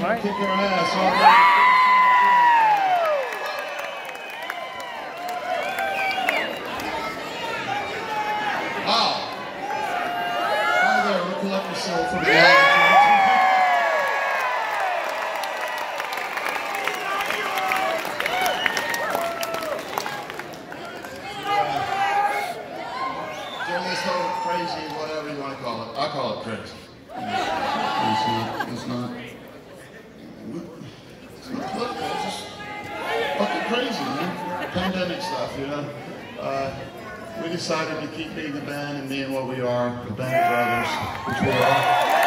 Mike. Kick our ass all right. Hi there, we'll collect yourself from the Doing this whole crazy, whatever you want to call it. I call it crazy. It's not political, it's just fucking crazy, man. Pandemic stuff, you know. We decided to keep being the band and being what we are, the Band of Brothers, which we are.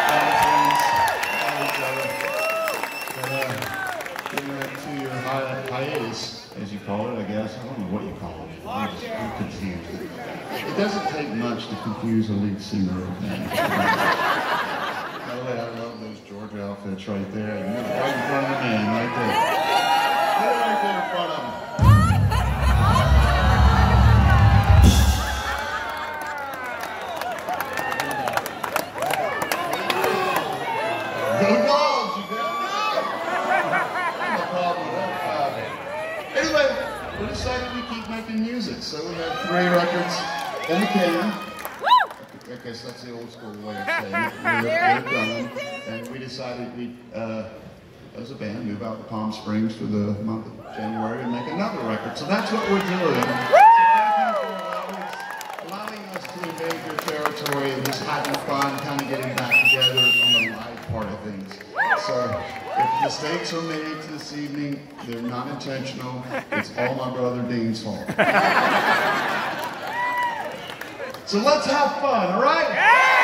Band of friends, all each other. But, 2-year hiatus, as you call it, I guess. I don't know what you call it. I'm confused. It doesn't take much to confuse a lead singer of a band. By the way, I love those Georgia outfits right there. Right in front of the man, right there. Right there in front of him. Go dogs, you got no problem with that. Anyway, we decided we keep making music, so we have 3 records in the can. I guess that's the old school way of saying it. We're done, and we decided we'd, as a band, move out to Palm Springs for the month of January and make another record. So that's what we're doing. So thank you for allowing us to invade your territory and just having fun, kind of getting back together on the live part of things. So if mistakes are made this evening, they're not intentional. It's all my brother Dean's fault. So let's have fun, all right?